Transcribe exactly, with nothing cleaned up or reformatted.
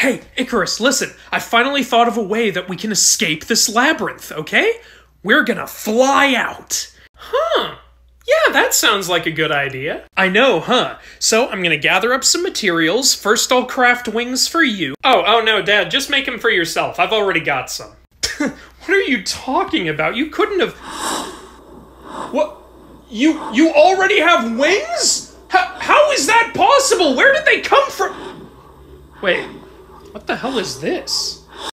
Hey, Icarus, listen. I finally thought of a way that we can escape this labyrinth, okay? We're gonna fly out. Huh. Yeah, that sounds like a good idea. I know, huh? So I'm gonna gather up some materials. First I'll craft wings for you. Oh, oh no, Dad, just make them for yourself. I've already got some. What are you talking about? You couldn't have... What? You, you already have wings? How, how is that possible? Where did they come from? Wait, what the hell is this?